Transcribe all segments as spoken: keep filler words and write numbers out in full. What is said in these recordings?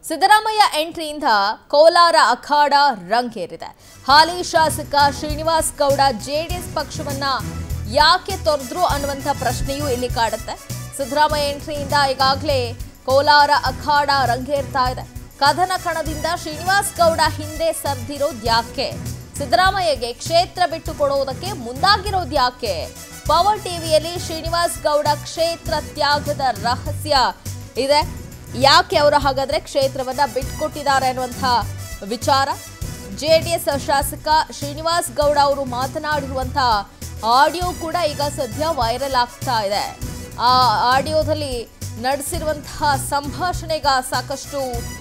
ಸಿದ್ದರಾಮಯ್ಯ ಎಂಟ್ರಿಯಿಂದ ಕೋಲಾರ ಅಖಾಡ ರಂಗೇರಿದೆ. ಹಾಲಿ ಶಾಸಕ ಶ್ರೀನಿವಾಸ್ ಗೌಡ ಜೆಡಿಎಸ್ ಪಕ್ಷವನ್ನ ಯಾಕೆ ತೊರೆದ್ರು ಅನ್ನುವಂಥ ಪ್ರಶ್ನೆಯೂ ಇಲ್ಲಿ ಕಾಡುತ್ತೆ. ಸಿದ್ದರಾಮಯ್ಯ ಎಂಟ್ರಿಯಿಂದ ಈಗಾಗಲೇ ಕೋಲಾರ ಅಖಾಡ ರಂಗೇರ್ತಾ ಇದೆ. ಕದನ ಕಣದಿಂದ ಶ್ರೀನಿವಾಸ್ ಗೌಡ ಹಿಂದೆ ಸರಿದಿರೋದು ಯಾಕೆ? ಸಿದ್ದರಾಮಯ್ಯಗೆ ಕ್ಷೇತ್ರ ಬಿಟ್ಟು ಕೊಡೋದಕ್ಕೆ ಮುಂದಾಗಿರೋದು ಯಾಕೆ? ಪವರ್ ಟಿವಿಯಲ್ಲಿ ಶ್ರೀನಿವಾಸ್ ಗೌಡ ಕ್ಷೇತ್ರ ತ್ಯಾಗದ ರಹಸ್ಯ ಇದೆ. ಯಾಕೆ ಅವರು ಹಾಗಾದ್ರೆ ಕ್ಷೇತ್ರವನ್ನ ಬಿಟ್ಟುಕೊಟ್ಟಿದ್ದಾರೆ ಅನ್ನುವಂಥ ವಿಚಾರ. ಜೆಡಿಎಸ್ ಶಾಸಕ ಶ್ರೀನಿವಾಸ್ ಗೌಡ ಅವರು ಮಾತನಾಡಿರುವಂಥ ಆಡಿಯೋ ಕೂಡ ಈಗ ಸದ್ಯ ವೈರಲ್ ಆಗ್ತಾ ಇದೆ. ಆ ಆಡಿಯೋದಲ್ಲಿ ನಡೆಸಿರುವಂತಹ ಸಂಭಾಷಣೆಗ ಸಾಕಷ್ಟು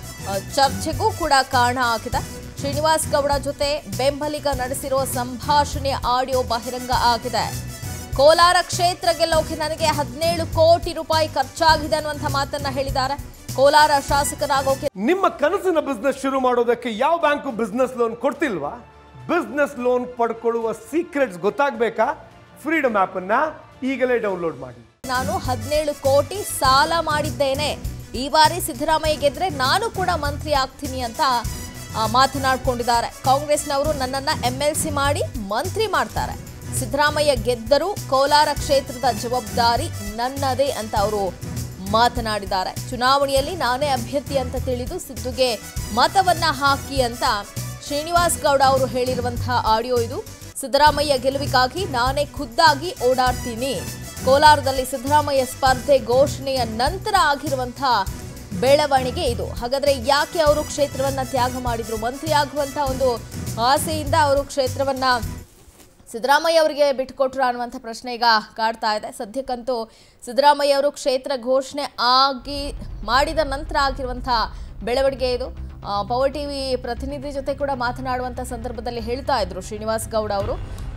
ಚರ್ಚೆಗೂ ಕೂಡ ಕಾರಣ ಆಗಿದೆ. ಶ್ರೀನಿವಾಸ್ ಗೌಡ ಜೊತೆ ಬೆಂಬಲಿಗ ನಡೆಸಿರೋ ಸಂಭಾಷಣೆ ಆಡಿಯೋ ಬಹಿರಂಗ ಆಗಿದೆ. ಕೋಲಾರ ಕ್ಷೇತ್ರ ಗೆಲ್ಲೋಕೆ ನನಗೆ ಹದಿನೇಳು ಕೋಟಿ ರೂಪಾಯಿ ಖರ್ಚಾಗಿದೆ ಅನ್ನುವಂಥ ಮಾತನ್ನ ಹೇಳಿದ್ದಾರೆ. ಕೋಲಾರ ಶಾಸಕರಾಗೋಕೆ ನಿಮ್ಮ ಕನಸಿನ ಬಿಸ್ನೆಸ್ ಶುರು ಮಾಡೋದಕ್ಕೆ ಯಾವ ಬ್ಯಾಂಕು ಬಿಸ್ನೆಸ್ ಲೋನ್ ಕೊಡ್ತಿಲ್ವಾ? ಬಿಸ್ನೆಸ್ ಲೋನ್ ಪಡ್ಕೊಳ್ಳುವ ಸೀಕ್ರೆಟ್ಸ್ ಗೊತ್ತಾಗಬೇಕಾ? ಫ್ರೀಡಮ್ ಆಪ್ ಅನ್ನ ಈಗಲೇ ಡೌನ್ಲೋಡ್ ಮಾಡಿ. ನಾನು ಹದಿನೇಳು ಕೋಟಿ ಸಾಲ ಮಾಡಿದ್ದೇನೆ. ಈ ಬಾರಿ ಸಿದ್ದರಾಮಯ್ಯ ಗೆದ್ರೆ ನಾನು ಕೂಡ ಮಂತ್ರಿ ಆಗ್ತೀನಿ ಅಂತ ಮಾತನಾಡ್ಕೊಂಡಿದ್ದಾರೆ. ಕಾಂಗ್ರೆಸ್ನವರು ನನ್ನನ್ನ ಎಂ ಎಲ್ ಸಿ ಮಾಡಿ ಮಂತ್ರಿ ಮಾಡ್ತಾರೆ. ಸಿದ್ದರಾಮಯ್ಯ ಗೆದ್ದರೂ ಕೋಲಾರ ಕ್ಷೇತ್ರದ ಜವಾಬ್ದಾರಿ ನನ್ನದೇ ಅಂತ ಅವರು ಮಾತನಾಡಿದ್ದಾರೆ. ಚುನಾವಣೆಯಲ್ಲಿ ನಾನೇ ಅಭ್ಯರ್ಥಿ ಅಂತ ತಿಳಿದು ಸಿದ್ದುಗೆ ಮತವನ್ನ ಹಾಕಿ ಅಂತ ಶ್ರೀನಿವಾಸ್ ಗೌಡ ಅವರು ಹೇಳಿರುವಂತಹ ಆಡಿಯೋ ಇದು. ಸಿದ್ದರಾಮಯ್ಯ ಗೆಲುವಿಗಾಗಿ ನಾನೇ ಖುದ್ದಾಗಿ ಓಡಾಡ್ತೀನಿ. ಕೋಲಾರದಲ್ಲಿ ಸಿದ್ದರಾಮಯ್ಯ ಸ್ಪರ್ಧೆ ಘೋಷಣೆಯ ನಂತರ ಆಗಿರುವಂತಹ ಬೆಳವಣಿಗೆ ಇದು. ಹಾಗಾದ್ರೆ ಯಾಕೆ ಅವರು ಕ್ಷೇತ್ರವನ್ನ ತ್ಯಾಗ ಮಾಡಿದ್ರು? ಮಂತ್ರಿ ಆಗುವಂತ ಒಂದು ಆಸೆಯಿಂದ ಅವರು ಕ್ಷೇತ್ರವನ್ನ ಸಿದ್ದರಾಮಯ್ಯ ಅವರಿಗೆ ಬಿಟ್ಟುಕೊಟ್ರು ಅನ್ನುವಂಥ ಪ್ರಶ್ನೆ ಈಗ ಕಾಡ್ತಾ ಇದೆ. ಸದ್ಯಕ್ಕಂತೂ ಸಿದ್ದರಾಮಯ್ಯ ಅವರು ಕ್ಷೇತ್ರ ಘೋಷಣೆ ಆಗಿ ಮಾಡಿದ ನಂತರ ಆಗಿರುವಂಥ ಬೆಳವಣಿಗೆ ಇದು. ಪವರ್ ಟಿವಿ ಪ್ರತಿನಿಧಿ ಜೊತೆ ಕೂಡ ಮಾತನಾಡುವಂಥ ಸಂದರ್ಭದಲ್ಲಿ ಹೇಳ್ತಾ ಇದ್ರು ಶ್ರೀನಿವಾಸ್ ಗೌಡ ಅವರು,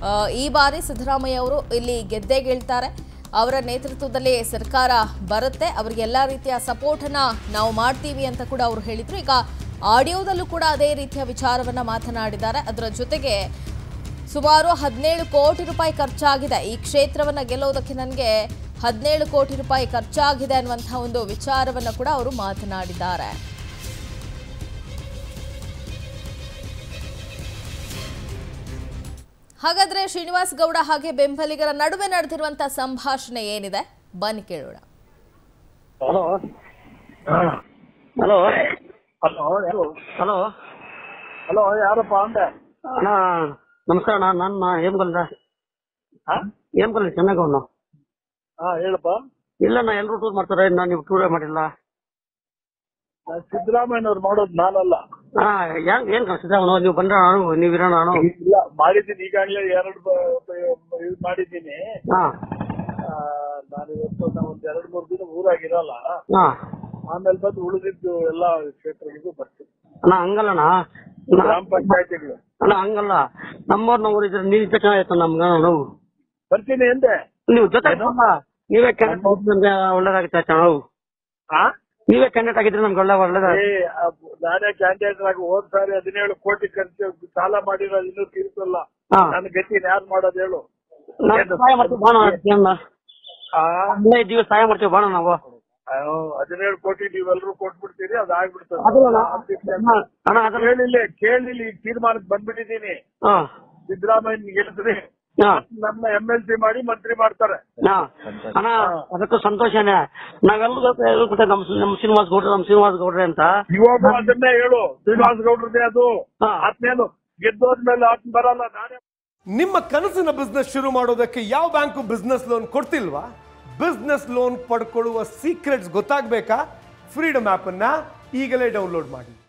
ಈ ಬಾರಿ ಸಿದ್ದರಾಮಯ್ಯ ಅವರು ಇಲ್ಲಿ ಗೆದ್ದೇ ಗೆಲ್ತಾರೆ. ಅವರ ನೇತೃತ್ವದಲ್ಲಿ ಸರ್ಕಾರ ಬರುತ್ತೆ, ಅವರಿಗೆ ಎಲ್ಲ ರೀತಿಯ ಸಪೋರ್ಟನ್ನು ನಾವು ಮಾಡ್ತೀವಿ ಅಂತ ಕೂಡ ಅವರು ಹೇಳಿದರು. ಈಗ ಆಡಿಯೋದಲ್ಲೂ ಕೂಡ ಅದೇ ರೀತಿಯ ವಿಚಾರವನ್ನು ಮಾತನಾಡಿದ್ದಾರೆ. ಅದರ ಜೊತೆಗೆ ಸುಮಾರು ಹದಿನೇಳು ಕೋಟಿ ರೂಪಾಯಿ ಖರ್ಚಾಗಿದೆ. ಈ ಕ್ಷೇತ್ರವನ್ನು ಗೆಲ್ಲೋದಕ್ಕೆ ನನಗೆ ಹದಿನೇಳು ಕೋಟಿ ರೂಪಾಯಿ ಖರ್ಚಾಗಿದೆ ಅನ್ನುವಂತಹ ಒಂದು ವಿಚಾರವನ್ನು ಕೂಡ ಅವರು ಮಾತನಾಡಿದ್ದಾರೆ. ಹಾಗಾದ್ರೆ ಶ್ರೀನಿವಾಸ್ ಗೌಡ ಹಾಗೆ ಬೆಂಬಲಿಗರ ನಡುವೆ ನಡೆದಿರುವಂತಹ ಸಂಭಾಷಣೆ ಏನಿದೆ ಬನ್ನಿ ಕೇಳೋಣ. Hello hello hello hello hello ಯಾರಪ್ಪ ಅಂದೆ? ಅಣ್ಣ ನಮಸ್ಕಾರ. ನಾನು ನನ್ನ ಹೇಮಗಲ್ದ ಹೇಮಗಲ್ ಚೆನ್ನಾಗ ಅವನು. ಹಾ ಹೇಳಪ್ಪ. ಇಲ್ಲ ನಾ ಎಲ್ಲರೂ ಟೂರ್ ಮಾಡ್ತಾರೆ, ನಾನು ನೀವು ಟೂರೇ ಮಾಡಿಲ್ಲ. ಸಿದ್ದರಾಮಯ್ಯನವ್ರು ಮಾಡೋದು ನಾನಲ್ಲ. ಹಾ ಹೆಂಗ್ ಏನ್ ಸಿದ್ದರಾಮಯ್ಯ ನೀವು ಬಂದ್ರ ನಾನು ನೀವ್ ಇರೋಣ? ನಾನು ಇಲ್ಲ ಮಾಡಿದ್ದೀನಿ, ಈಗಾಗಲೇ ಎರಡು ಇದು ಮಾಡಿದ್ದೀನಿ. ಹಾ ನಾನು ಇವತ್ತು ನಾವು ಒಂದ್ ಎರಡ್ ಮೂರ್ ದಿನ ಊರಾಗಿರಲ್ಲ. ಹಾ ಆಮೇಲೆ ಬಂದು ಉಳಿದಿದ್ದು ಎಲ್ಲಾ ಕ್ಷೇತ್ರಗಳಿಗೂ ಬರ್ತೀನಿ. ಅಣ್ಣ ಹಂಗಲ್ಲಣ್ಣ, ಗ್ರಾಮ ಪಂಚಾಯತಿಗಳು ಅಣ್ಣ ಹಂಗಲ್ಲ, ನಮ್ಮವ್ರನ್ನ ಊರಿದ್ರೆ ನೀವ್ ಚೆನ್ನಾಗಿತ್ತು ನಮ್ಗ. ನಾವು ಬರ್ತೀನಿ ಎಂದೆ, ನೀವು ಜೊತೆ ನೀವೇ ಕ್ಯಾಂಡಿಡೇಟ್ ನಮ್ಗೆ ಒಳ್ಳೇದಾಗುತ್ತೆ ನಾವು. ನೀವೇ ಕ್ಯಾಂಡಿಡೇಟ್ ಆಗಿದ್ರೆ ನಮ್ಗೆ ಒಳ್ಳೆ ಒಳ್ಳೇದ. ನಾನೇ ಕ್ಯಾಂಡಿಡೇಟ್ ಆಗಿ ಹೋದ್ ಸಾರಿ ಹದಿನೇಳು ಕೋಟಿ ಖರ್ಚು ಸಾಲ ಮಾಡಿರೋ ಇನ್ನೂ ತೀರ್ಸಲ್ಲ. ನನ್ ಗತಿ ಯಾರು ಮಾಡೋದು ಹೇಳು? ಸಹಾಯ ಮಾಡ್ತೀವಿ ಬಾಣ, ದಿವಸ ಸಹಾಯ ಮಾಡ್ತೀವಿ ಬಾಣ ನಾವು. ಹದಿನೇಳು ಕೋಟಿ ನೀವೆಲ್ಲರೂ ಕೊಟ್ಬಿಡ್ತೀರಿ, ಅದಾಗ್ಬಿಡ್ತದೆ. ಕೇಳಿಲ್ಲ ಕೇಳಿಲ್ಲ ಈಗ ತೀರ್ಮಾನಕ್ಕೆ ಬಂದ್ಬಿಟ್ಟಿದ್ದೀನಿ. ಸಿದ್ದರಾಮಯ್ಯ ಗೆಲ್ಸ್ರಿ, ನಮ್ಮ ಎಂ ಎಲ್ ಸಿ ಮಾಡಿ ಮಂತ್ರಿ ಮಾಡ್ತಾರೆ. ಅಣ್ಣ ಅದಕ್ಕೂ ಸಂತೋಷನೇ. ನಾವೆಲ್ಲರೂ ನಮ್ ನಮ್ ಶ್ರೀನಿವಾಸ್ ಗೌಡ್ರೆ ನಮ್ ಶ್ರೀನಿವಾಸ್ ಗೌಡ್ರೆ ಅಂತ ಇವಾಗ ಅದನ್ನೇ ಹೇಳು. ಶ್ರೀನಿವಾಸ್ ಗೌಡ್ರದೇ ಅದು ಆತ್ಮೇನು ಗೆದ್ದೋದ್ಮೇಲೆ ಆತ್ಮ ಬರಲ್ಲ. ನಾನೇ ನಿಮ್ಮ ಕನಸಿನ ಬಿಸ್ನೆಸ್ ಶುರು ಮಾಡೋದಕ್ಕೆ ಯಾವ ಬ್ಯಾಂಕು ಬಿಸ್ನೆಸ್ ಲೋನ್ ಕೊಡ್ತಿಲ್ವಾ? ಬಿಸ್ನೆಸ್ ಲೋನ್ ಪಡ್ಕೊಳ್ಳುವ ಸೀಕ್ರೆಟ್ಸ್ ಗೊತ್ತಾಗಬೇಕಾ? ಫ್ರೀಡಮ್ ಆಪ್ ಅನ್ನ ಈಗಲೇ ಡೌನ್ಲೋಡ್ ಮಾಡಿ.